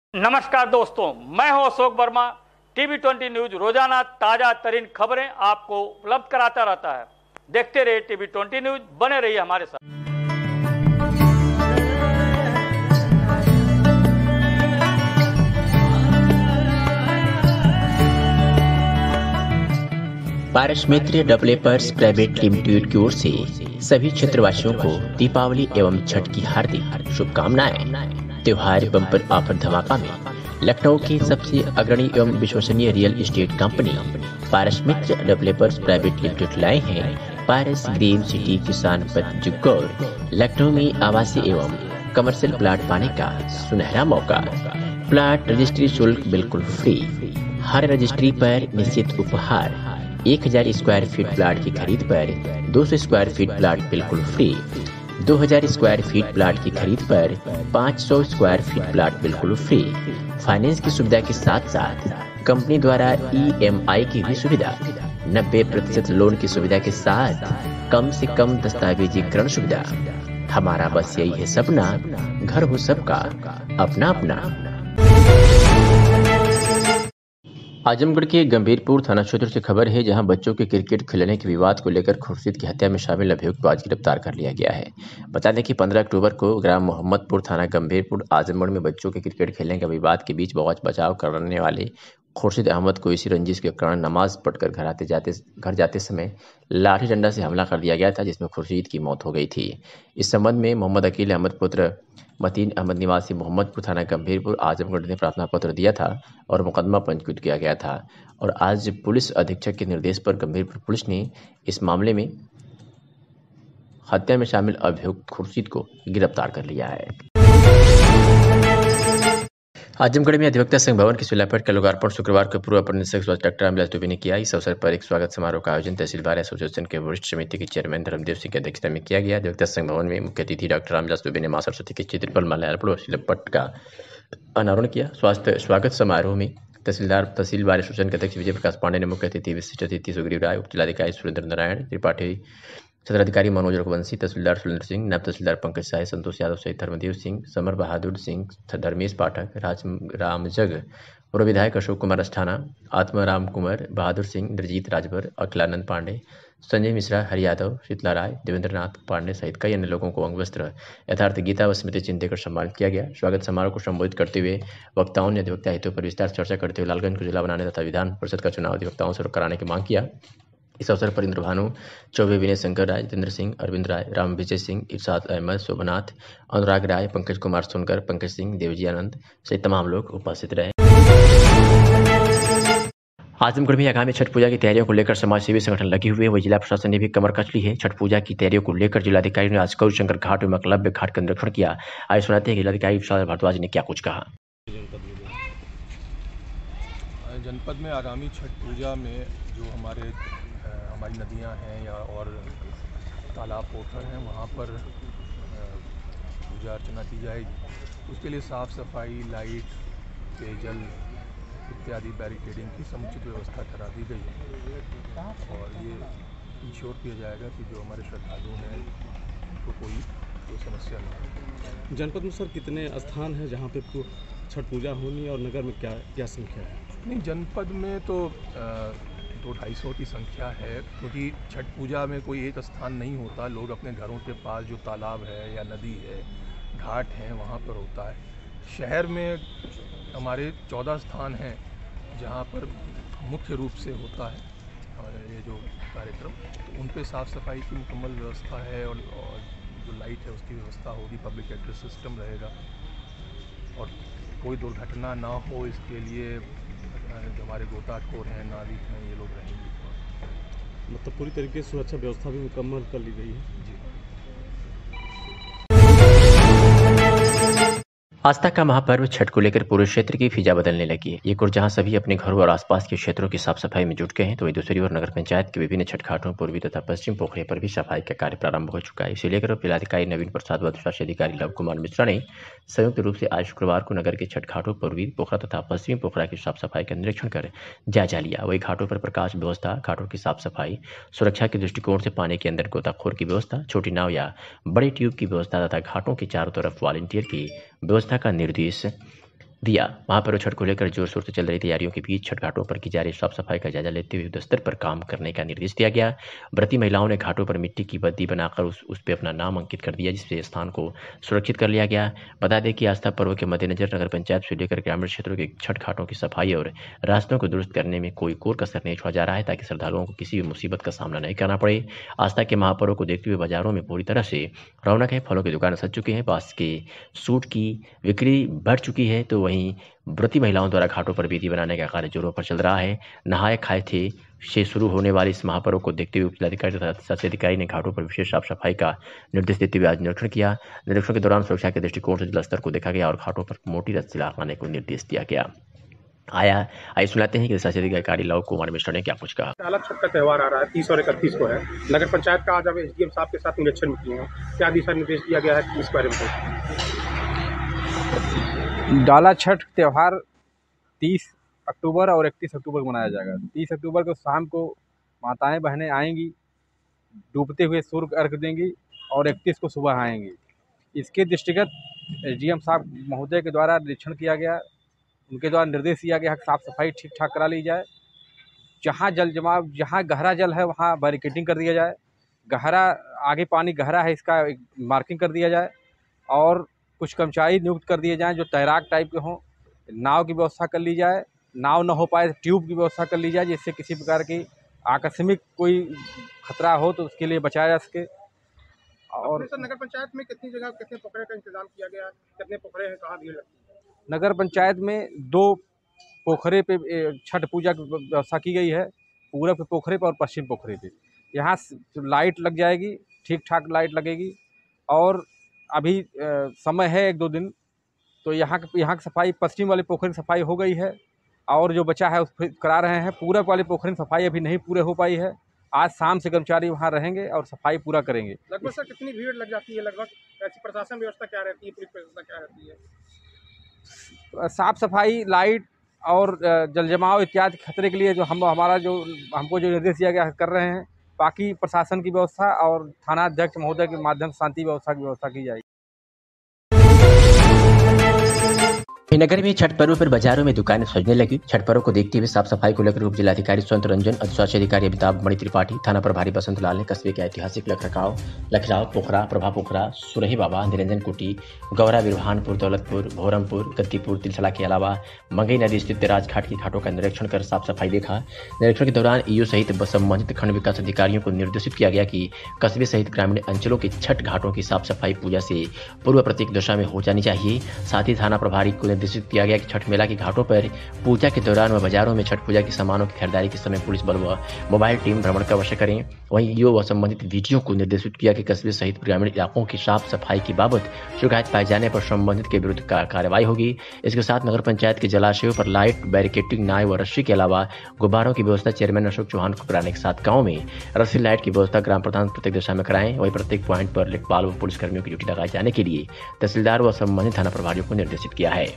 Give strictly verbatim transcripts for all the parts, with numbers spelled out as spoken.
नमस्कार दोस्तों, मैं हूं Ashok Verma. TV twenty news रोजाना ताजा तरीन खबरें आपको उपलब्ध कराता रहता है। देखते रहिए टीवी ट्वेंटी न्यूज, बने रहिए हमारे साथ। Paras Mitra developers private limited की ओर से सभी क्षेत्रवासियों को दीपावली एवं छठ की हार्दिक शुभकामनाएं। त्योहार बम्पर ऑफर धमाका में लखनऊ की सबसे अग्रणी एवं विश्वसनीय real estate company Paras Mitra developers private limited लाए हैं पारस ग्रीन सिटी किसान पथ जुग्गौर। लखनऊ में आवासीय एवं कमर्शियल प्लाट पाने का सुनहरा मौका। प्लाट रजिस्ट्री शुल्क बिल्कुल फ्री। हर रजिस्ट्री पर निश्चित उपहार। एक हजार स्क्वायर फीट प्लाट की खरीद पर दो सौ स्क्वायर फीट प्लाट बिल्कुल फ्री। दो हजार स्क्वायर फीट प्लाट की खरीद पर पाँच सौ स्क्वायर फीट प्लाट बिल्कुल फ्री। फाइनेंस की सुविधा के साथ साथ कंपनी द्वारा ई एम आई की भी सुविधा। नब्बे प्रतिशत लोन की सुविधा के साथ कम से कम दस्तावेजीकरण सुविधा। हमारा बस यही है सपना, घर हो सबका अपना अपना। आजमगढ़ के गंभीरपुर थाना क्षेत्र से खबर है, जहां बच्चों के क्रिकेट खेलने के विवाद को लेकर खुर्शीद की हत्या में शामिल अभियुक्त को आज गिरफ्तार कर लिया गया है। बता दें कि पंद्रह अक्टूबर को ग्राम मोहम्मदपुर थाना गंभीरपुर आजमगढ़ में बच्चों के क्रिकेट खेलने के विवाद के बीच बवाच बचाव करने वाले खुर्शीद अहमद को इसी रंजिश के कारण नमाज पढ़कर घर आते जाते घर जाते समय लाठी डंडा से हमला कर दिया गया था, जिसमें खुर्शीद की मौत हो गई थी। इस संबंध में मोहम्मद अकील अहमद पुत्र मतीन अहमद निवासी मोहम्मदपुर थाना गंभीरपुर आजमगढ़ ने प्रार्थना पत्र दिया था और मुकदमा पंजीकृत किया गया था। और आज पुलिस अधीक्षक के निर्देश पर गंभीरपुर पुलिस ने इस मामले में हत्या में शामिल अभियुक्त खुर्शीद को गिरफ्तार कर लिया है। आजमगढ़ में अधिवक्ता संघ भवन की शिलापट का लोकार्पण शुक्रवार को पूर्व अपर निदेशक स्वास्थ्य डॉक्टर रामविलास दुबे ने किया। इस अवसर पर एक स्वागत समारोह का आयोजन तहसीलदार एसोसिएशन के वरिष्ठ समिति के चेयरमैन धर्मदेव सिंह की अध्यक्षता में किया गया। अधिवक्ता संघ भवन में मुख्य अतिथि डॉक्टर रामविलास दुबे ने मां सरस्वती के चित्र पर माल्यार्पण और शिलापट का अनावरण किया। स्वास्थ्य स्वागत समारोह में तहसीलदार तहसील बार एसोसिएशन के अध्यक्ष विजय प्रकाश पांडे ने मुख्य अतिथि विशिष्ट अतिथि सुग्रीव राय, उप जिलाधिकारी सुरेंद्र नारायण त्रिपाठी, सदराधिकारी मनोज रघुवंशी, तहसीलदार सुरेंद्र सिंह, नायब तहसीलदार पंकज शाही, संतोष यादव सहित धर्मदेव सिंह, समर बहादुर सिंह, धर्मेश पाठक, राज रामजग और विधायक अशोक कुमार अस्थाना, आत्माराम कुमार, बहादुर सिंह, इंद्रजीत राजभर, अखिलानंद पांडे, संजय मिश्रा, हरि यादव, शीतला राय, देवेंद्र नाथ पांडे सहित कई अन्य लोगों को अंगवस्त्र यथार्थ गीता व स्मृति चिन्ह देकर सम्मानित किया गया। स्वागत समारोह को संबोधित करते हुए वक्ताओं ने अधिवक्ता हितों पर विस्तार चर्चा करते हुए लालगंज को जिला बनाने तथा विधान परिषद का चुनाव अधिवक्ताओं से कराने की मांग किया। इस अवसर पर इंद्रभानु चौबे, विनय शंकर राय, जितेंद्र सिंह, अरविंद राय, राम विजय सिंह, इरशाद अहमद, शोभनाथ, अनुराग राय, पंकज कुमार सोनकर, पंकज सिंह, देवजी आनंद सहित तमाम लोग उपस्थित रहे। आजमगढ़ में आगामी छठ पूजा की तैयारियों को लेकर समाज सेवी संगठन लगे हुए हैं। वही जिला प्रशासन ने भी कमर कस ली है। छठ पूजा की तैयारियों को लेकर जिलाधिकारी ने आज गौरीशंकर घाट और मकलब्य घाट का निरीक्षण किया। आइए सुनाते हैं कि जिलाधिकारी विशाल भारद्वाज ने क्या कुछ कहा। जनपद में आगामी छठ पूजा में जो हमारे हमारी नदियां हैं या और तालाब पोखर हैं, वहाँ पर पूजा अर्चना की जाएगी। उसके लिए साफ़ सफाई, लाइट, पेयजल इत्यादि बैरिकेडिंग की समुचित व्यवस्था करा दी गई है और ये इंश्योर किया जाएगा कि जो हमारे श्रद्धालु हैं उनको कोई कोई समस्या नहीं। जनपद में सर कितने स्थान हैं जहाँ पे छठ पूजा होनी है और नगर में क्या क्या संख्या है? नहीं, जनपद में तो दो ढाई सौ की संख्या है, क्योंकि छठ पूजा में कोई एक स्थान नहीं होता। लोग अपने घरों के पास जो तालाब है या नदी है, घाट हैं, वहाँ पर होता है। शहर में हमारे चौदह स्थान हैं जहाँ पर मुख्य रूप से होता है ये जो कार्यक्रम, तो उन पे साफ़ सफाई की मुकम्मल व्यवस्था है और, और जो लाइट है उसकी व्यवस्था होगी, पब्लिक एड्रेस सिस्टम रहेगा और कोई दुर्घटना ना हो इसके लिए जो हमारे गोताखोर हैं, नाविक हैं, ये लोग रहेंगे। मतलब पूरी तरीके से सुरक्षा व्यवस्था भी मुकम्मल कर ली गई है जी। आस्था का महापर्व छठ को लेकर पूरे क्षेत्र की फिजा बदलने लगी है। एक और जहां सभी अपने घरों और आसपास के क्षेत्रों की साफ सफाई में जुट गए हैं, तो वहीं दूसरी ओर नगर पंचायत के विभिन्न छठ घाटों, पूर्वी तथा पश्चिम पोखरे पर भी सफाई का कार्य प्रारंभ हो चुका है। इसे लेकर जिलाधिकारी नवीन प्रसाद व अधिशासी अधिकारी लव कुमार मिश्रा ने संयुक्त रूप से आज शुक्रवार को नगर के छठ घाटों, पूर्वी पोखरा तथा पश्चिमी पोखरा की साफ सफाई का निरीक्षण कर जायजा लिया। वही घाटों पर प्रकाश व्यवस्था, घाटों की साफ सफाई, सुरक्षा के दृष्टिकोण से पानी के अंदर गोताखोर की व्यवस्था, छोटी नाव या बड़े ट्यूब की व्यवस्था तथा घाटों के चारों तरफ वॉलंटियर की व्यवस्था का निर्देश दिया। महापर्व छठ को लेकर जोर शोर से चल रही तैयारियों के बीच छठ घाटों पर की जा रही साफ सफाई का जायजा लेते हुए युद्ध स्तर पर काम करने का निर्देश दिया गया। व्रती महिलाओं ने घाटों पर मिट्टी की बत्ती बनाकर उस उस पर अपना नाम अंकित कर दिया, जिससे स्थान को सुरक्षित कर लिया गया। बता दें कि आस्था पर्व के मद्देनजर नगर पंचायत से लेकर ग्रामीण क्षेत्रों के छठ घाटों की सफाई और रास्तों को दुरुस्त करने में कोई कोर कसर नहीं छोड़ा जा रहा है, ताकि श्रद्धालुओं को किसी भी मुसीबत का सामना नहीं करना पड़े। आस्था के महापर्व को देखते हुए बाजारों में पूरी तरह से रौनक है। फलों की दुकानें सज चुकी हैं, बांस के सूट की बिक्री बढ़ चुकी है, तो वहीं व्रती महिलाओं द्वारा घाटों पर वेदी बनाने का कार्य जोरों पर चल रहा है। नहाए खाए थे से शुरू होने वाले इस महापर्व को देखते हुए जिलाधिकारी तथा शासी अधिकारी ने घाटों पर विशेष साफ सफाई का निर्देश देते हुए आज निरीक्षण किया। निरीक्षण के दौरान सुरक्षा के दृष्टिकोण से जिला स्तर को देखा गया और घाटों पर मोटी रस्सी लगाने को निर्देश दिया गया। आया आइए सुनाते हैं कि शासी अधिकारी लव कुमार मिश्रा ने क्या कुछ कहा। डाला छठ का त्यौहार आ रहा है, तीस और इकतीस को है। नगर पंचायत का आज अब एसडीएम साहब के साथ निरीक्षण में किए हैं, क्या दिशा निर्देश दिया गया है इस बारे में? डाला छठ त्यौहार तीस अक्टूबर और इकतीस अक्टूबर को मनाया जाएगा। तीस अक्टूबर को शाम को माताएं बहनें आएंगी, डूबते हुए सूर्य को अर्घ देंगी और इकतीस को सुबह आएंगी। इसके दृष्टिगत एसडीएम साहब महोदय के द्वारा निरीक्षण किया गया, उनके द्वारा निर्देश दिया गया साफ़ सफाई ठीक ठाक करा ली जाए। जहाँ जल जमाव, जहाँ गहरा जल है वहाँ बैरिकेडिंग कर दिया जाए। गहरा आगे पानी गहरा है इसका मार्किंग कर दिया जाए और कुछ कर्मचारी नियुक्त कर दिए जाएं जो तैराक टाइप के हों। नाव की व्यवस्था कर ली जाए, नाव न हो पाए तो ट्यूब की व्यवस्था कर ली जाए, जिससे किसी प्रकार की आकस्मिक कोई खतरा हो तो उसके लिए बचाया जा सके। और सर, नगर पंचायत में कितनी जगह कितने पोखरे का इंतजाम किया गया, कितने पोखरे हैं, कहाँ भीड़ लगती है? नगर पंचायत में दो पोखरे पे छठ पूजा की व्यवस्था की गई है, पूरब के पोखरे पर और पश्चिम पोखरे पे। यहाँ लाइट लग जाएगी, ठीक ठाक लाइट लगेगी और अभी आ, समय है एक दो दिन, तो यहाँ यहाँ की सफाई पश्चिम वाले पोखरे की सफाई हो गई है और जो बचा है उस पर करा रहे हैं। पूरब वाले पोखरे की सफाई अभी नहीं पूरे हो पाई है। आज शाम से कर्मचारी वहाँ रहेंगे और सफाई पूरा करेंगे। लगभग सर कितनी भीड़ लग जाती है? लगभग ऐसी प्रशासन व्यवस्था क्या रहती है, पुलिस व्यवस्था क्या रहती है? साफ सफाई, लाइट और जल जमाव इत्यादि खतरे के लिए जो हम हमारा जो हमको जो निर्देश दिया गया है कर रहे हैं। बाकी प्रशासन की व्यवस्था और थाना अध्यक्ष महोदय के माध्यम से शांति व्यवस्था की व्यवस्था की जाएगी। नगर में छठ पर्व पर बाजारों में दुकानें सजने लगी। छठ पर्व को देखते हुए साफ सफाई को लेकर उप जिलाधिकारी स्वतंत्र रंजन, अधिशासी अधिकारी अमिताभ मणि त्रिपाठी, थाना प्रभारी बसंत लाल ने कस्बे के ऐतिहासिक लखरखाव लखराव पोखरा, प्रभा पोखरा, सुरही बाबा, निरंजन कुटी, गौरा, बिरभानपुर, दौलतपुर, भोरमपुर, गद्दीपुर, तिलसला के अलावा मंगई नदी स्थित राजघाट के घाटों का निरीक्षण कर साफ सफाई देखा। निरीक्षण के दौरान ईओ सहित संबंधित खंड विकास अधिकारियों को निर्देशित किया गया कि कस्बे सहित ग्रामीण अंचलों के छठ घाटों की साफ सफाई पूजा से पूर्व प्रत्येक दशा में हो जानी चाहिए। साथ ही थाना प्रभारी को निर्देशित किया गया कि छठ मेला के घाटों पर पूजा के दौरान व बाजारों में छठ पूजा के सामानों की खरीदारी के समय पुलिस बल व मोबाइल टीम भ्रमण का अवश्य करें। वहीं ईओ व संबंधित वीडियो को निर्देशित किया कि कस्बे सहित ग्रामीण इलाकों की साफ सफाई की बाबत शिकायत पाए जाने पर संबंधित के विरुद्ध कार्रवाई होगी। इसके साथ नगर पंचायत के जलाशयों पर लाइट, बैरिकेडिंग, नाव व रस्सी के अलावा गुब्बारों की व्यवस्था चेयरमैन अशोक चौहान को कराने के साथ गाँव में रस्सी लाइट की व्यवस्था ग्राम प्रधान प्रत्येक दिशा में कराएं। वहीं प्रत्येक प्वाइंट पर लेखपाल व पुलिसकर्मियों की ड्यूटी लगाए जाने के लिए तहसीलदार व संबंधित थाना प्रभारियों को निर्देशित किया है।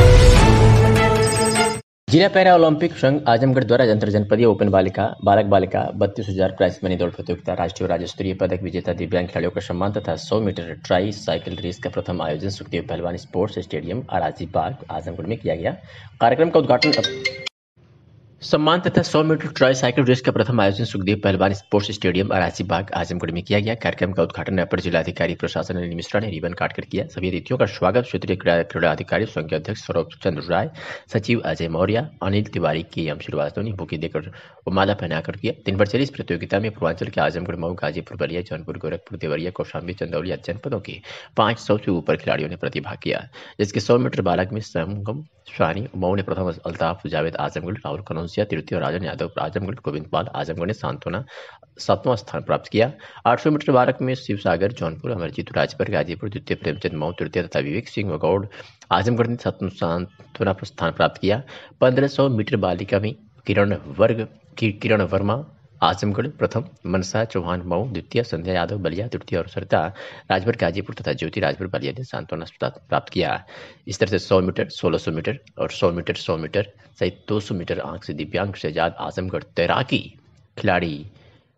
जिला पैरा ओलंपिक संघ आजमगढ़ द्वारा अंतर जनपदीय ओपन बालिका बालक बालिका बत्तीस हजार प्राइज मनी दौड़ प्रतियोगिता, राष्ट्रीय और राज्य स्तरीय पदक विजेता दिव्यांग खिलाड़ियों का सम्मान तथा सौ मीटर ट्राई साइकिल रेस का प्रथम आयोजन सुखदेव पहलवान स्पोर्ट्स स्टेडियम अराजी बाग आजमगढ़ में किया गया। कार्यक्रम का उद्घाटन सम्मान तथा सौ मीटर ट्राई साइकिल रेस का प्रथम आयोजन सुखदेव पहलवान स्पोर्ट्स स्टेडियम अराजी बाग आजमगढ़ में किया गया। कार्यक्रम का उद्घाटन अपर जिलाधिकारी प्रशासन अनिल मिश्रा ने रिबन काटकर किया। सभी अतिथियों का स्वागत क्षेत्रीय क्रीड़ा अधिकारी संघ के अध्यक्ष सौरभ चंद्र राय, सचिव अजय मौर्य, अनिल तिवारी, के एम श्रीवास्तव ने बुके देकर व माला पहनाकर किया। दिन भर चली इस प्रतियोगिता में पूर्वांचल के आजमगढ़, मऊ, गाजीपुर, बलिया, जौनपुर, गोरखपुर, देवरिया, कौशाम्बी, चंदौली आदि जनपदों के पाँच सौ से ऊपर खिलाड़ियों ने प्रतिभाग किया। जिसके सौ मीटर बालक में संगम शानी मऊ ने प्रथम, अल्ताफ जावेद आजमगढ़, राहुल कनौसिया तृतीय और राजन यादव आजमगढ़, गोविंद पाल आजमगढ़ ने सांत्वना सातवां स्थान प्राप्त किया। आठ सौ मीटर बालक में शिव सागर जौनपुर, अमरजीत राजपुर गाजीपुर द्वितीय, प्रेमचंद मऊ तृतीय तथा विवेक सिंह गौड़ आजमगढ़ ने सांत्वना स्थान प्राप्त किया। पंद्रह सौ मीटर बालिका में किरण वर्ग की किरण वर्मा आजमगढ़ प्रथम, मनसा चौहान मऊ द्वितीय, संध्या यादव बलिया तृतीय और सरिता राजभर गाजीपुर तथा ज्योति राजभर बलिया ने सांत्वना प्राप्त किया। इस तरह से सौ मीटर, सोलह सौ मीटर और सौ मीटर सौ मीटर सहित दो सौ मीटर आंख से दिव्यांग शहजाद आजमगढ़ तैराकी खिलाड़ी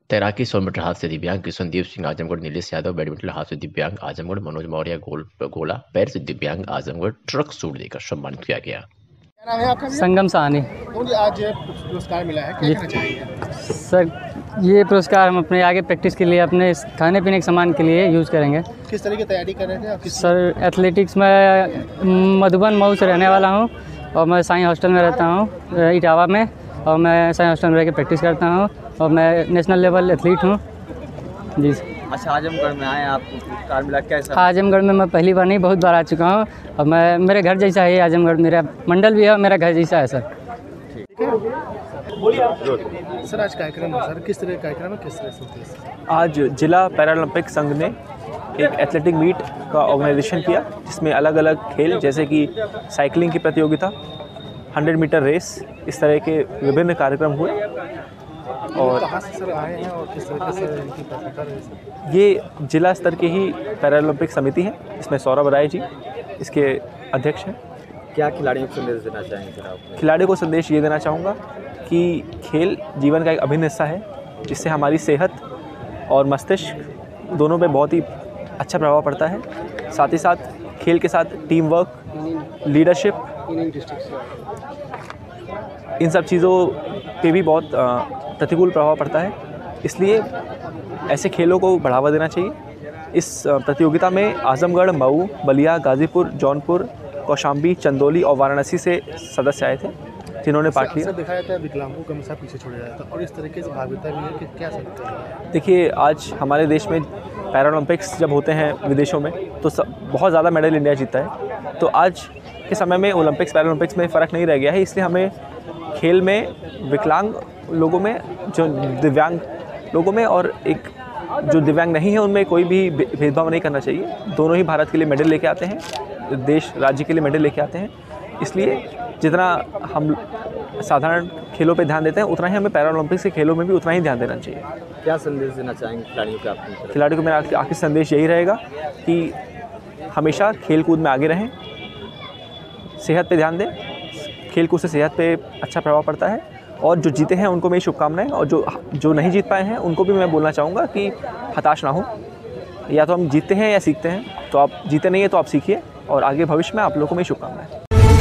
तैराकी सौ मीटर हाथ से दिव्यांग किशनदीप सिंह आजमगढ़, नीलेश यादव बैडमिंटन हाथ से दिव्यांग आजमगढ़, मनोज मौर्य गोल गोला पैर से दिव्यांग आजमगढ़ ट्रक सूट देकर सम्मानित किया गया। क्या नाम है आपका? संगम साहनी। तो आज पुरस्कार मिला है, क्या कहना चाहेंगे? सर ये पुरस्कार हम अपने आगे प्रैक्टिस के लिए अपने खाने पीने के सामान के लिए यूज़ करेंगे। किस तरह की तैयारी कर रहे थे आप? सर एथलेटिक्स में मधुबन मऊ से रहने वाला हूँ और मैं साईं हॉस्टल में रहता हूँ इटावा में, और मैं साईं हॉस्टल में रह के प्रैक्टिस करता हूँ और मैं नेशनल लेवल एथलीट हूँ जी। अच्छा, आजमगढ़ में आए आपको पुरस्कार मिला, कैसा? आजमगढ़ में मैं पहली बार नहीं बहुत बार आ चुका हूँ और मैं मेरे घर जैसा है आजमगढ़, मेरा मंडल भी है और मेरा घर जैसा है सर। सर आज कार्यक्रम है सर, किस तरह का कार्यक्रम है, किस तरह से? आज जिला पैरालंपिक संघ ने एक एथलेटिक मीट का ऑर्गेनाइजेशन किया, जिसमें अलग अलग खेल जैसे कि साइकिलिंग की प्रतियोगिता, हंड्रेड मीटर रेस, इस तरह के विभिन्न कार्यक्रम हुए। और कहाँ से सर आए हैं और किस तरह से इनकी प्रतियोगिता रही? ये जिला स्तर की ही पैरालंपिक समिति है, इसमें सौरभ राय जी इसके अध्यक्ष हैं। क्या खिलाड़ियों को संदेश देना चाहेंगे सर आप? खिलाड़ियों को संदेश ये देना चाहूँगा कि खेल जीवन का एक अभिन्न हिस्सा है, जिससे हमारी सेहत और मस्तिष्क दोनों पे बहुत ही अच्छा प्रभाव पड़ता है। साथ ही साथ खेल के साथ टीम वर्क, लीडरशिप, इन सब चीज़ों पे भी बहुत प्रतिकूल प्रभाव पड़ता है। इसलिए ऐसे खेलों को बढ़ावा देना चाहिए। इस प्रतियोगिता में आजमगढ़, मऊ, बलिया, गाज़ीपुर, जौनपुर, कौशाम्बी, चंदौली और वाराणसी से सदस्य आए थे जिन्होंने पार्ट लिया। दिखाया था विकलांगों को हमेशा पीछे छोड़ा जाता है और इस तरीके से भागीदारी भी है कि क्या सकते हैं? देखिए, आज हमारे देश में पैरालंपिक्स जब होते हैं विदेशों में तो सब बहुत ज़्यादा मेडल इंडिया जीता है। तो आज के समय में ओलंपिक्स पैरालंपिक्स में फ़र्क नहीं रह गया है, इसलिए हमें खेल में विकलांग लोगों में, जो दिव्यांग लोगों में और एक जो दिव्यांग नहीं है उनमें कोई भी भेदभाव नहीं करना चाहिए। दोनों ही भारत के लिए मेडल लेके आते हैं, देश राज्य के लिए मेडल लेके आते हैं। इसलिए जितना हम साधारण खेलों पे ध्यान देते हैं उतना ही हमें पैरालंपिक्स के खेलों में भी उतना ही ध्यान देना चाहिए। क्या संदेश देना चाहेंगे खिलाड़ियों को आप? खिलाड़ियों को मेरा आखिरी संदेश यही रहेगा कि हमेशा खेल कूद में आगे रहें, सेहत पे ध्यान दें। खेल कूद से सेहत पे अच्छा प्रभाव पड़ता है और जो जीते हैं उनको मेरी शुभकामनाएं, और जो जो नहीं जीत पाए हैं उनको भी मैं बोलना चाहूँगा कि हताश ना हो। या तो हम जीतते हैं या सीखते हैं, तो आप जीते नहीं है तो आप सीखिए और आगे भविष्य में आप लोगों को मेरी शुभकामनाएं।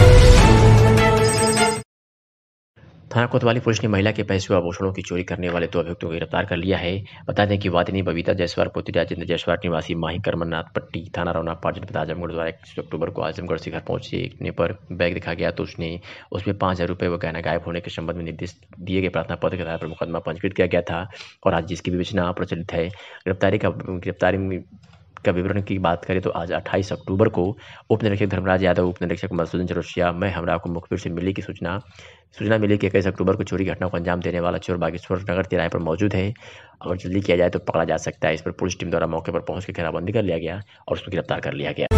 थाना कोतवाली पुलिस ने महिला के पैसे व आभूषणों की चोरी करने वाले दो अभियुक्तों को गिरफ्तार कर लिया है। बता दें कि वादिनी बबीता जायसवाल पुत्री राजेंद्र जायसवाल निवासी माही करमनाथ पट्टी थाना रौना पार्ट जनपद आजमगढ़ द्वारा इक्कीस अक्टूबर को आजमगढ़ से घर पहुंचने पर बैग दिखा गया तो उसने उसमें पाँच हज़ार रुपये व गहना गायब होने के संबंध में निर्देश दिए गए प्रार्थना पत्र के आधार पर मुकदमा पंजीकृत किया गया था और आज जिसकी विवेचना प्रचलित है। गिरफ्तारी का गिरफ्तारी का विवरण की बात करें तो आज अट्ठाईस अक्टूबर को उप निरीक्षक धर्मराज यादव, उप निरीक्षक मधुसूदन चौरसिया में हमरा को मुखबिर से मिली की सूचना सूचना मिली कि इक्कीस अक्टूबर को चोरी घटना को अंजाम देने वाला चोर बागेश्वर नगर तिराहे पर मौजूद है। अगर जल्दी किया जाए तो पकड़ा जा सकता है। इस पर पुलिस टीम द्वारा मौके पर पहुंच कर घेराबंदी कर लिया गया और उसको गिरफ्तार कर लिया गया।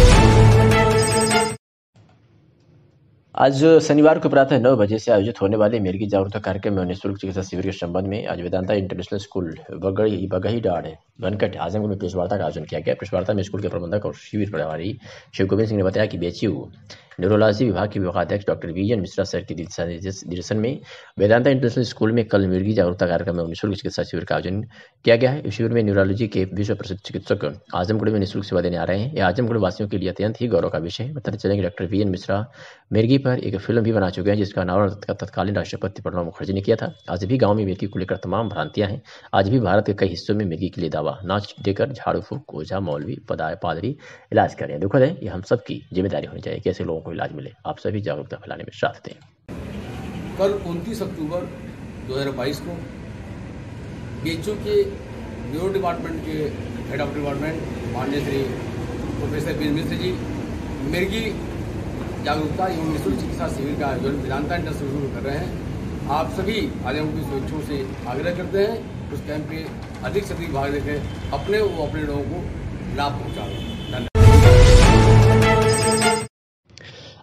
आज शनिवार को प्रातः नौ बजे से आयोजित होने वाले मिर्गी जागरूकता कार्यक्रम में निःशुल्क चिकित्सा शिविर के संबंध में आज वेदांता इंटरनेशनल स्कूल बगही बगही डाड़ बनकट आजमगढ़ में प्रेस वार्ता का आयोजन किया गया। प्रेस वार्ता में स्कूल के प्रबंधक और शिविर प्रभारी शिव गोविंद सिंह ने बताया कि बीएचयू न्यूरोलॉजी विभाग के विभागाध्यक्ष doctor V N Mishra sir के निर्देशन में वेदांता इंटरनेशनल स्कूल में कल मिर्गी जागरूकता कार्यक्रम में निःशुल्क चिकित्सा शिविर का आयोजन किया गया है। इस शिविर में न्यूरोलॉजी के विश्व प्रसिद्ध चिकित्सक आजमगढ़ में निःशुल्क सेवा देने आ रहे हैं। यह आजमगढ़ वासियों के लिए अत्यंत ही गौरव का विषय है। बताते चलें कि डॉक्टर वी एन मिश्रा मिर्गी पर एक फिल्म भी बना चुके हैं जिसका अनावरण तत्कालीन राष्ट्रपति प्रणब मुखर्जी ने किया था। आज भी गाँव में मिर्गी को लेकर तमाम भ्रांतियां हैं। आज भी भारत के कई हिस्सों में मिर्गी के लिए दावा नाच देकर झाड़ू फूक ओझा मौलवी पदाय पादरी इलाज कर रहे हैं। दुखद है, ये हम सबकी जिम्मेदारी होनी चाहिए कि ऐसे लोगों को इलाज मिले। आप सभी जागरूकता फैलाने में साथ दें। कल उनतीस अक्टूबर दो हज़ार बाईस को बीएचयू के न्यूरो डिपार्टमेंट के हेड ऑफ डिपार्टमेंट माननीय श्री प्रोफेसर वीर मिश्र जी मिर्गी जागरूकता एवं निःशुल्क चिकित्सा शिविर का आयोजन वेदांता इंटरनेशनल कर रहे हैं। आप सभी आजमगढ़ की स्वेच्छों से आग्रह करते हैं उस कैंप पे अधिक से अधिक भाग लेकर अपने वो अपने लोगों को लाभ पहुँचा दें। धन्यवाद।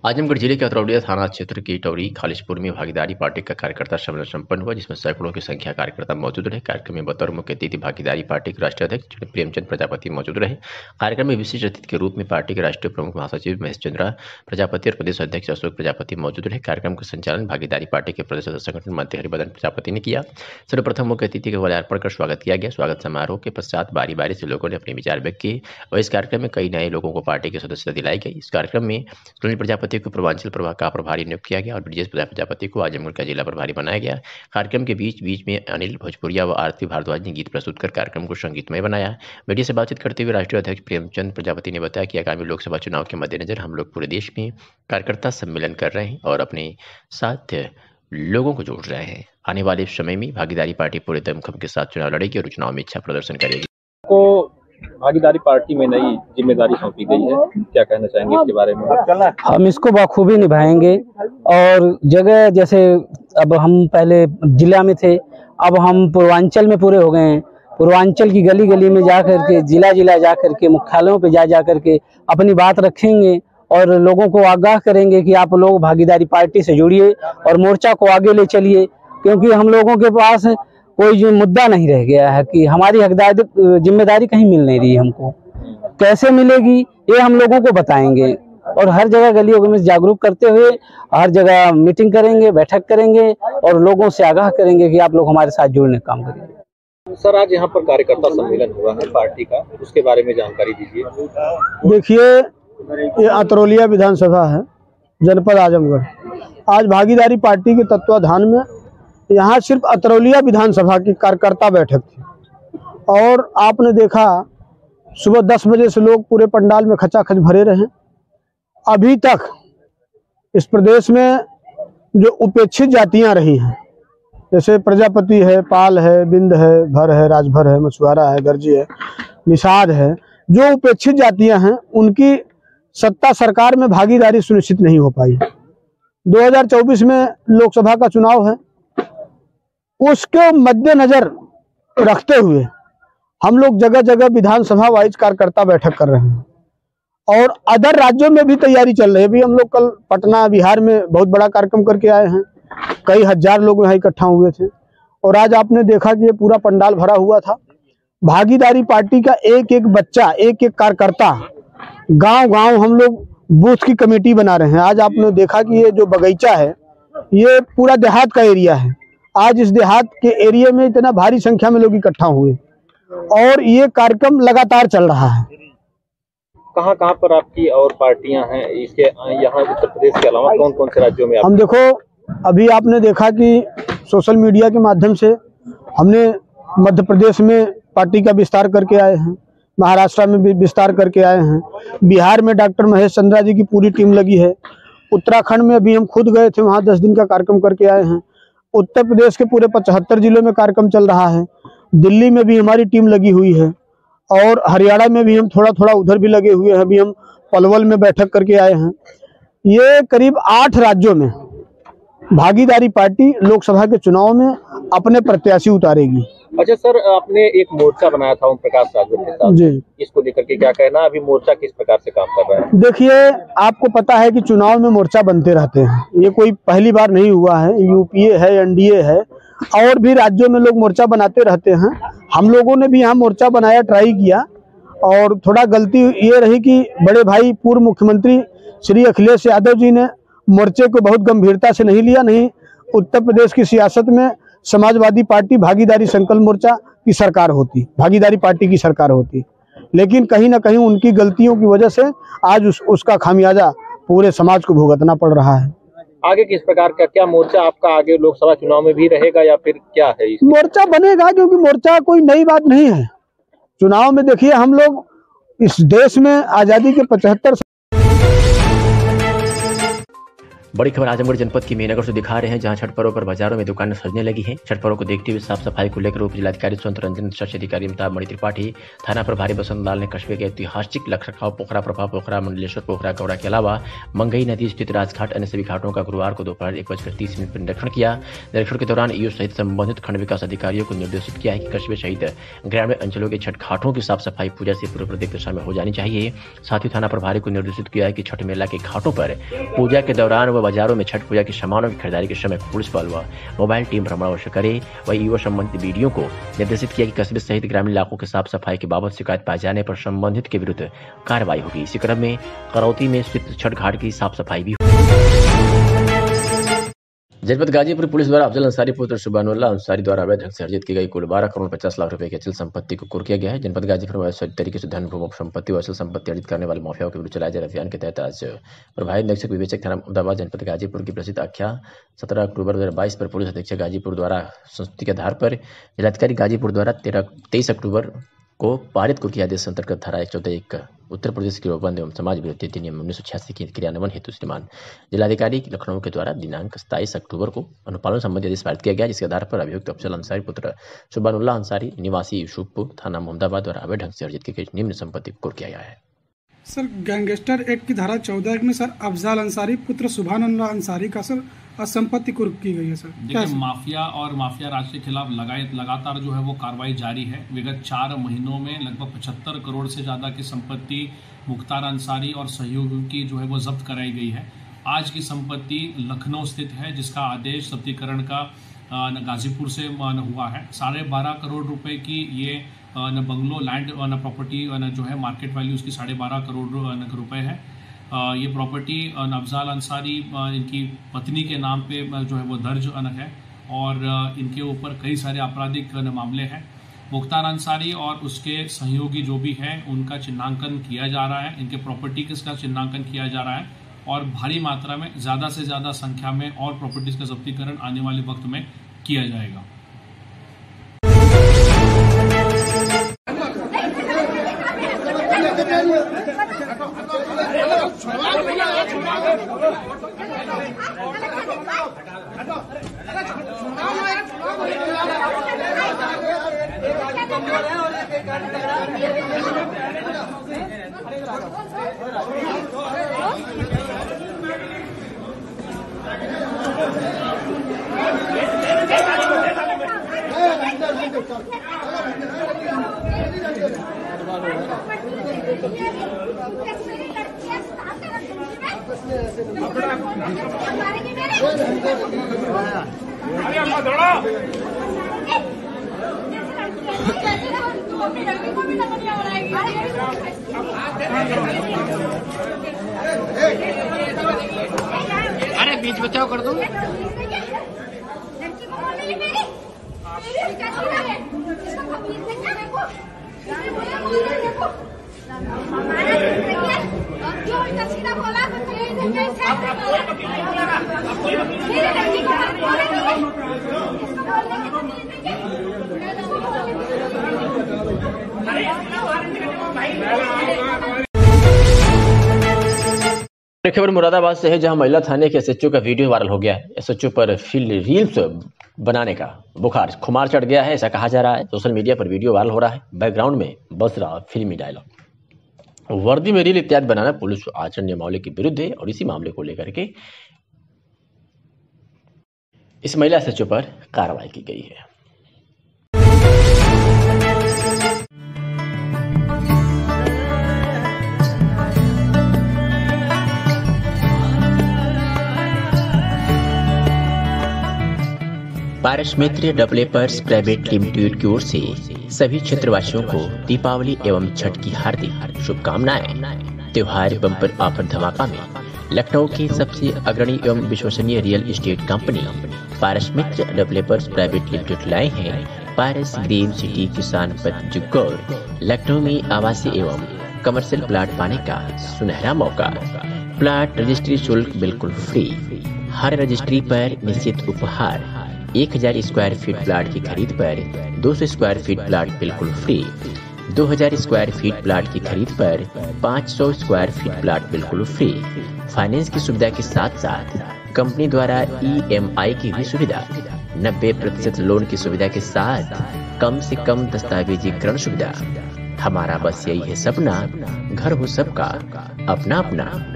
आजमगढ़ जिले के अतरौलिया थाना क्षेत्र की टौरी खालिशपुर में भागीदारी पार्टी का कार्यकर्ता सम्मेलन संपन्न हुआ, जिसमें सैकड़ों की संख्या कार्यकर्ता मौजूद रहे। कार्यक्रम में बतौर मुख्य अतिथि भागीदारी पार्टी के राष्ट्रीय अध्यक्ष प्रेमचंद प्रजापति मौजूद रहे। कार्यक्रम में विशिष्ट अतिथि के रूप में पार्टी के राष्ट्रीय प्रमुख महासचिव महेश चंद्रा प्रजापति और प्रदेश अध्यक्ष अशोक प्रजापति मौजूद रहे। कार्यक्रम का संचालन भागीदारी पार्टी के प्रदेश संगठन मंत्री हरिबदन प्रजापति ने किया। सर्वप्रथम मुख्य अतिथि का माल्यार्पण कर स्वागत किया गया। स्वागत समारोह के पश्चात बारी बारी से लोगों ने अपने विचार व्यक्त किए और इस कार्यक्रम में कई नए लोगों को पार्टी की सदस्यता दिलाई गई। इस कार्यक्रम में सुनील प्रजापति को पूर्वांचल प्रभाग का प्रभारी नियुक्त किया गया और ब्रजेश प्रजापति को आजमगढ़ का जिला प्रभारी बनाया गया। कार्यक्रम के बीच बीच में अनिल भोजपुरिया व आरती भारद्वाज ने गीत प्रस्तुत कर कार्यक्रम को संगीतमय बनाया। मीडिया से बातचीत करते हुए राष्ट्रीय अध्यक्ष प्रेमचंद प्रजापति ने बताया कि आगामी लोकसभा चुनाव के मद्देनजर हम लोग पूरे देश में कार्यकर्ता सम्मेलन कर रहे हैं और अपने साथ लोगों को जोड़ रहे हैं। आने वाले समय में भागीदारी पार्टी पूरे दमखम के साथ चुनाव लड़ेगी और चुनाव में अच्छा प्रदर्शन करेगी। को भागीदारी पार्टी में नई जिम्मेदारी सौंपी गई है, क्या कहना चाहेंगे इसके बारे में? हम इसको बखूबी निभाएंगे और जगह जैसे अब हम पहले जिला में थे, अब हम पूर्वांचल में पूरे हो गए हैं। पूर्वांचल की गली गली में जा करके, जिला जिला जा करके, मुख्यालयों पे जा जा करके अपनी बात रखेंगे और लोगों को आगाह करेंगे कि आप लोग भागीदारी पार्टी से जुड़िए और मोर्चा को आगे ले चलिए, क्योंकि हम लोगों के पास कोई जो मुद्दा नहीं रह गया है कि हमारी हकदारी जिम्मेदारी कहीं मिल नहीं रही। हमको कैसे मिलेगी ये हम लोगों को बताएंगे और हर जगह गलियों में जागरूक करते हुए हर जगह मीटिंग करेंगे, बैठक करेंगे और लोगों से आगाह करेंगे कि आप लोग हमारे साथ जुड़ने का काम करेंगे। सर, आज यहाँ पर कार्यकर्ता सम्मेलन हुआ है पार्टी का, उसके बारे में जानकारी दीजिए। देखिए, ये अतरौलिया विधानसभा है, जनपद आजमगढ़। आज भागीदारी पार्टी के तत्वाधान में यहाँ सिर्फ अतरौलिया विधानसभा की कार्यकर्ता बैठक थी और आपने देखा सुबह दस बजे से लोग पूरे पंडाल में खचाखच भरे रहे। अभी तक इस प्रदेश में जो उपेक्षित जातियां रही हैं, जैसे प्रजापति है, पाल है, बिंद है, भर है, राजभर है, मछुआरा है, गर्जी है, निषाद है, जो उपेक्षित जातियां हैं उनकी सत्ता सरकार में भागीदारी सुनिश्चित नहीं हो पाई। दो हज़ार चौबीस में लोकसभा का चुनाव है, उसके मद्देनजर रखते हुए हम लोग जगह जगह विधानसभा वाइज कार्यकर्ता बैठक कर रहे हैं और अदर राज्यों में भी तैयारी चल रही है। अभी हम लोग कल पटना बिहार में बहुत बड़ा कार्यक्रम करके आए हैं, कई हजार लोग यहाँ इकट्ठा हुए थे और आज आपने देखा कि ये पूरा पंडाल भरा हुआ था। भागीदारी पार्टी का एक एक बच्चा, एक एक कार्यकर्ता गांव गांव हम लोग बूथ की कमेटी बना रहे हैं। आज आपने देखा कि ये जो बगीचा है ये पूरा देहात का एरिया है। आज इस देहात के एरिया में इतना भारी संख्या में लोग इकट्ठा हुए और ये कार्यक्रम लगातार चल रहा है। कहाँ कहाँ पर आपकी और पार्टियां हैं इसके यहाँ उत्तर प्रदेश के अलावा कौन कौन से राज्यों में? हम देखो, अभी आपने देखा कि सोशल मीडिया के माध्यम से हमने मध्य प्रदेश में पार्टी का विस्तार करके आए हैं, महाराष्ट्र में भी विस्तार करके आए हैं, बिहार में डॉक्टर महेश चंद्रा जी की पूरी टीम लगी है, उत्तराखंड में अभी हम खुद गए थे, वहाँ दस दिन का कार्यक्रम करके आए हैं, उत्तर प्रदेश के पूरे पचहत्तर जिलों में कार्यक्रम चल रहा है, दिल्ली में भी हमारी टीम लगी हुई है और हरियाणा में भी हम थोड़ा थोड़ा उधर भी लगे हुए हैं। अभी हम पलवल में बैठक करके आए हैं। ये करीब आठ राज्यों में भागीदारी पार्टी लोकसभा के चुनाव में अपने प्रत्याशी उतारेगी। अच्छा सर, आपने एक मोर्चा बनाया था ओम प्रकाश राजभर के साथ जी, इसको लेकर के क्या कहना? अभी मोर्चा किस प्रकार से काम कर रहा है? देखिए, आपको पता है कि चुनाव में मोर्चा बनते रहते हैं, ये कोई पहली बार नहीं हुआ है। यूपीए है, एनडीए है और भी राज्यों में लोग मोर्चा बनाते रहते हैं। हम लोगों ने भी यहाँ मोर्चा बनाया, ट्राई किया और थोड़ा गलती ये रही कि बड़े भाई पूर्व मुख्यमंत्री श्री अखिलेश यादव जी ने मोर्चे को बहुत गंभीरता से नहीं लिया। नहीं, उत्तर प्रदेश की सियासत में समाजवादी पार्टी भागीदारी संकल्प मोर्चा की सरकार होती, भागीदारी पार्टी की सरकार होती, लेकिन कहीं ना कहीं उनकी गलतियों की वजह से आज उस, उसका खामियाजा पूरे समाज को भुगतना पड़ रहा है। आगे किस प्रकार का क्या मोर्चा आपका आगे लोकसभा चुनाव में भी रहेगा या फिर क्या है? मोर्चा बनेगा, क्योंकि मोर्चा कोई नई बात नहीं है। चुनाव में देखिए, हम लोग इस देश में आजादी के पचहत्तर बड़ी खबर आजमगढ़ जनपद की मेहनगर से दिखा रहे हैं, जहां छठ पर्व पर बाजारों में दुकानें सजने लगी हैं। छठ पर्व को देखते हुए साफ सफाई को लेकर उप जिलाधिकारी स्वतंत्र रंजन, शासी अधिकारी अमिताभ मणि त्रिपाठी, थाना प्रभारी बसंत लाल ने कस्बे के ऐतिहासिक लखरखाव पोखरा, प्रभा पोखरा, मंडलेश्वर पोखरा, गौड़ा के अलावा मंगई नदी स्थित राजघाट अन्य सभी घाटों का गुरुवार को दोपहर एक बजकर तीस मिनट पर निरीक्षण किया। निरीक्षण के दौरान ईओ सहित संबंधित खंड विकास अधिकारियों को निर्देशित किया है कि कस्बे सहित ग्रामीण अंचलों के छठ घाटों की साफ सफाई पूजा से पूर्व प्रत्येक दिशा में हो जानी चाहिए। साथ ही थाना प्रभारी को निर्देशित किया है कि छठ मेला के घाटों पर पूजा के दौरान व बाजारों में छठ पूजा के सामानों की खरीदारी के समय पुलिस बल व मोबाइल टीम भ्रमण अवश्य करे। वही युवा संबंधित वीडियो को निर्देशित किया कि कस्बे सहित ग्रामीण इलाकों के साफ सफाई की बाबत शिकायत पाए जाने पर संबंधित के विरुद्ध कार्रवाई होगी। इसी क्रम में करौती में स्थित छठ घाट की साफ सफाई भी जनपद गाजीपुर पुलिस द्वारा अफजल अंसारी पुत्र सुबानुल्लाह अंसारी द्वारा अवैध ढंग से अर्जित की गई कुल बारह करोड़ पचास लाख रुपए की अचल संपत्ति को कुर्क किया गया है। जनपद गाजीपुर में अवैध तरीके से धन भूमि संपत्ति व अचल संपत्ति अर्जित करने वाले माफियाओं के विरुद्ध चलाए जा रहे अभियान के तहत आज प्रभारी निरीक्षक विवेचक थाना अहमदाबाद जनपद गाजीपुर की प्रसिद्ध आख्या सत्रह अक्टूबर दो हजार बाईस पर पुलिस अधीक्षक गाजीपुर द्वारा संस्तुति के आधार पर जिलाधिकारी गाजीपुर द्वारा तेरह तेईस अक्टूबर को पारित को किया आदेश अंतर्गत धारा एक चौदह एक उत्तर प्रदेश की बंद एवं समाज विरोधी अधिनियम उन्नीस सौ छियासी के क्रियान्वयन हेतु श्रीमान जिलाधिकारी लखनऊ के द्वारा दिनांक सत्ताईस अक्टूबर को अनुपालन संबंधी आदेश पारित किया गया, जिसके आधार पर अभियुक्त अफजल अंसारी पुत्र सुबानुल्लाह अंसारी निवासी यूसुफपुर थाना मोहम्मदाबाद द्वारा अवैध ढंग से अर्जित की गई निम्न संपत्ति को कुर्क किया गया है। सर गैंगस्टर एक्ट की धारा चौदह एक में सर अफजल अंसारी पुत्र सुभानुल्लाह अंसारी का सर संपत्ति कुर्क की गई है। सर देखिए, माफिया और माफिया राज के खिलाफ लगाए लगातार जो है वो कार्रवाई जारी है। विगत चार महीनों में लगभग पचहत्तर करोड़ से ज्यादा की संपत्ति मुख्तार अंसारी और सहयोगियों की जो है वो जब्त कराई गई है। आज की संपत्ति लखनऊ स्थित है, जिसका आदेश जब्तीकरण का गाजीपुर से हुआ है। साढ़े बारह करोड़ रुपए की ये न बंगलो लैंड न प्रॉपर्टी न जो है मार्केट वैल्यू उसकी साढ़े बारह करोड़ रुपए है। ये प्रॉपर्टी अफजल अंसारी इनकी पत्नी के नाम पे जो है वो दर्ज है और इनके ऊपर कई सारे आपराधिक मामले हैं। मुख्तार अंसारी और उसके सहयोगी जो भी हैं उनका चिन्हांकन किया जा रहा है, इनके प्रॉपर्टी का चिन्हांकन किया जा रहा है और भारी मात्रा में ज़्यादा से ज़्यादा संख्या में और प्रॉपर्टीज का जब्तीकरण आने वाले वक्त में किया जाएगा। अरे बीच बचाव कर दो। खबर मुरादाबाद से है, जहां महिला थाने के एसएचओ का वीडियो वायरल हो गया है। एसएचओ पर फिल्म रील्स बनाने का बुखार खुमार चढ़ गया है, ऐसा कहा जा रहा है। सोशल मीडिया पर वीडियो वायरल हो रहा है, बैकग्राउंड में बज रहा फिल्मी डायलॉग। वर्दी में रील इत्यादि बनाना पुलिस आचरण नियमावली के विरुद्ध है और इसी मामले को लेकर के इस महिला एसएचओ पर कार्रवाई की गई है। Paras Mitra developers private limited की ओर से सभी क्षेत्रवासियों को दीपावली एवं छठ की हार्दिक शुभकामनाएं। त्योहार बम्पर ऑफर धमाका में लखनऊ की सबसे अग्रणी एवं विश्वसनीय real estate company Paras Mitra developers private limited लाए हैं पारस ग्रीन सिटी किसान पथ जुग्गौर लखनऊ में आवासीय एवं कमर्शियल प्लाट पाने का सुनहरा मौका। प्लाट रजिस्ट्री शुल्क बिल्कुल फ्री, हर रजिस्ट्री पर निश्चित उपहार। एक हजार स्क्वायर फीट प्लाट की खरीद पर दो सौ स्क्वायर फीट प्लाट बिल्कुल फ्री। दो हजार स्क्वायर फीट प्लाट की खरीद पर पाँच सौ स्क्वायर फीट प्लाट बिल्कुल फ्री। फाइनेंस की सुविधा के साथ साथ कंपनी द्वारा ई एम आई की भी सुविधा, नब्बे प्रतिशत लोन की सुविधा के साथ कम से कम दस्तावेजीकरण सुविधा। हमारा बस यही है सपना, घर हो सबका अपना अपना।